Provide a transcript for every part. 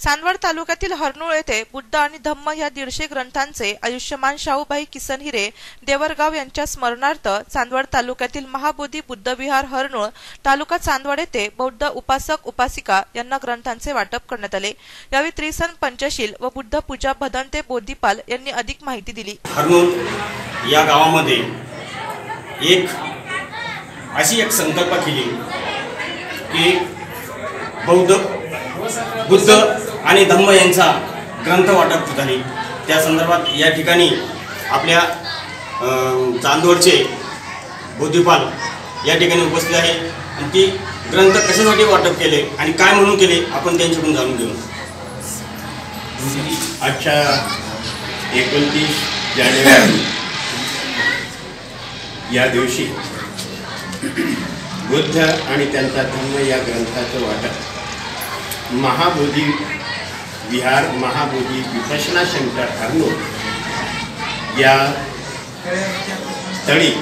चांदवड तालुक्यातील हरनूळ येथे बुद्ध आणि धम्म या 150 ग्रंथांचे आयुष्यमान शाहूभाई किसन हिरे देवरगाव यांच्या स्मरणार्थ चांदवड तालुक्यातील महाबोधी बुद्ध विहार हरनूळ तालुका चांदवड येथे बौद्ध उपासक उपासिका यांना ग्रंथांचे वाटप करण्यात आले। यावेळी त्रिसन पंचशील व बुद्ध पूजा भदंते बोधिपाल यांनी अधिक माहिती दिली। हरनूळ या गावामध्ये अशी एक संकल्प केली की बुद्ध आणि धम्म यांचा ग्रंथ वाटप झाली। त्या संदर्भात या ठिकाणी आपल्या चांदवडचे बोधिपाल या ठिकाणी उपस्थित आहे आणि ती ग्रंथ कशासाठी वाटप केले आणि काय म्हणून केले आपण त्यांच्याकडून जाणून घेऊ। आजच्या 29 जानेवारी या दिवशी बुद्ध आणि त्यांचा धम्म या ग्रंथाचं वाटप महाबोधी विहार महाबोधी विपश्यना सेंटर हरनूळ या स्थळी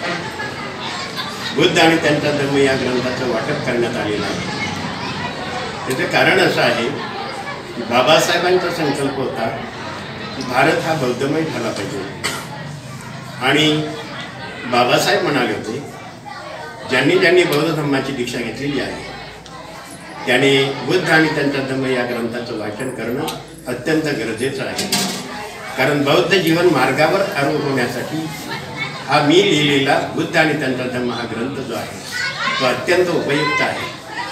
बुद्ध आणि त्यांचा धम्म या ग्रंथाचं वाटप करण्यात आलेलं आहे। त्याचं कारण असं आहे की बाबासाहेबांचा संकल्प होता की भारत हा बौद्धमय झाला पाहिजे आणि बाबासाहेब म्हणाले होते ज्यांनी बौद्ध धम्माची दीक्षा घेतलेली आहे त्याने बुद्ध आणि त्यांचा धम्म या ग्रंथाचं वाचन करणं अत्यंत गरजेचं आहे। कारण बौद्ध जीवन मार्गावर आरूढ होण्यासाठी हा मी लिहिलेला बुद्ध आणि त्यांचा धम्म हा ग्रंथ जो आहे तो अत्यंत उपयुक्त आहे।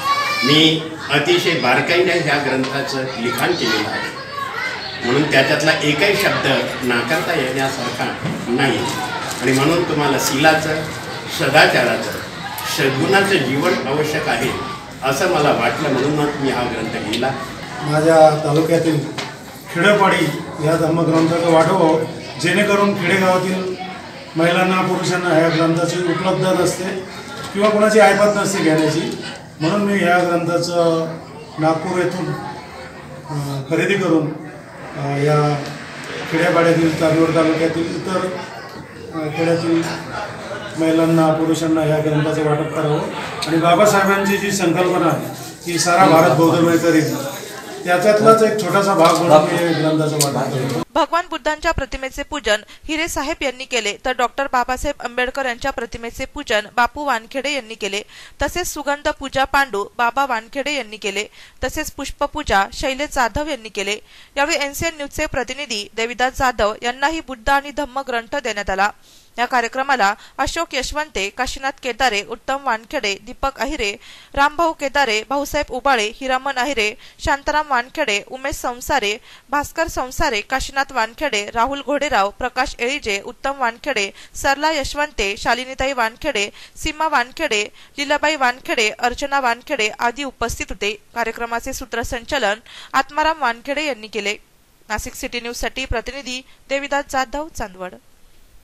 मी अतिशय बारकाईने ह्या ग्रंथाचं लिखाण केलेलं आहे म्हणून त्याच्यातला एकही शब्द नाकारता येण्यासारखा नाही आणि म्हणून तुम्हाला शीलाचं सदाचाराचं सद्गुणाचं जीवन आवश्यक आहे असं मला वाटलं म्हणूनच मी हा ग्रंथ लिहिला। माझ्या तालुक्यातील खेडेपाडी या धम्मग्रंथाचं वाटप जेणेकरून खेडेगावातील महिलांना पुरुषांना ह्या ग्रंथाची उपलब्धता नसते किंवा कोणाची ऐपत नसते घेण्याची म्हणून मी ह्या ग्रंथाचं नागपूर येथून खरेदी करून या खेड्यापाड्यातील चांदवड तालुक्यातील इतर खेड्यातील महिलांना पुरुषांना या ग्रंथाचं वाटप करावं आणि बाबासाहेबांची जी संकल्पना आहे की सारा भारत बौद्धमय करील त्याच्यातलाच एक छोटासा भाग म्हणून मी ग्रंथाचं वाटप करतो। भगवान बुद्धांच्या प्रतिमेचे पूजन हिरे साहेब यांनी केले तर डॉक्टर बाबासाहेब आंबेडकर यांच्या प्रतिमेचे पूजन बापू वानखेडे यांनी केले। तसेच सुगंध पूजा पांडू बाबा वानखेडे यांनी केले। तसेच पुष्पपूजा शैलेश जाधव यांनी केले। यावेळी एनसीएन न्यूजचे प्रतिनिधी देविदास जाधव यांनाही बुद्ध आणि धम्म ग्रंथ देण्यात आला। या कार्यक्रमाला अशोक यशवंते, काशीनाथ केदारे, उत्तम वानखेडे, दीपक अहिरे, रामभाऊ केदारे, भाऊसाहेब उबाळे, हिरामन अहिरे, शांताराम वानखेडे, उमेश संसारे, भास्कर संसारे, काशीनाथ वानखेडे, राहुल घोडेराव, प्रकाश एळीजे, उत्तम वानखेडे, सरला यशवंते, शालिनीताई वानखेडे, सीमा वानखेडे, लीलाबाई वानखेडे, अर्चना वानखेडे आदी उपस्थित होते। कार्यक्रमाचे सूत्रसंचालन आत्माराम वानखेडे यांनी केले। नाशिक सिटी न्यूज साठी प्रतिनिधी देविदास जाधव, चांदवड।